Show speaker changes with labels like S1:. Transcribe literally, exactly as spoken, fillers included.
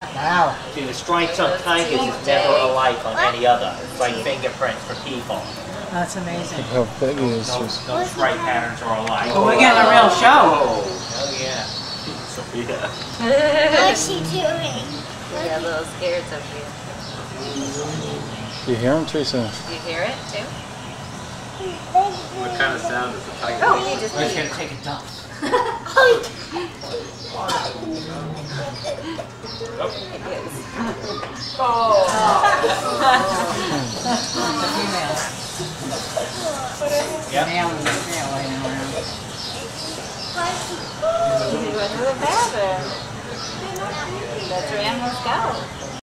S1: Wow.
S2: See, the stripes on tigers is never alike on any other. It's like fingerprints for people.
S1: That's amazing.
S3: Look how big he is.
S2: No, no stripe patterns are alike.
S1: Oh, we're getting a real show.
S2: Oh, oh yeah. Sophia.
S4: What's she doing?
S5: We got a little scared, Sophia.
S3: You hear him, Teresa?
S5: Do you hear it too?
S6: What kind of sound does the tiger
S5: Oh,
S6: make?
S5: he just
S2: We're just gonna take a dump.
S5: Oh.
S1: The female.
S2: Yep.
S1: Male and the female laying around.
S5: He went to the bathroom. That's where animals go.